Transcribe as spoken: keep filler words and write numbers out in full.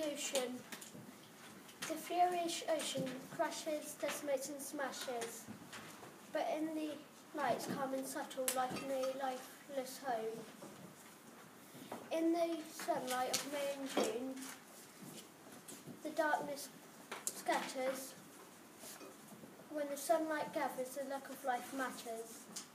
ocean. The furious ocean crashes, decimates and smashes, but in the nights calm and subtle like in a lifeless home. In the sunlight of May and June, the darkness scatters. When the sunlight gathers, the look of life matters.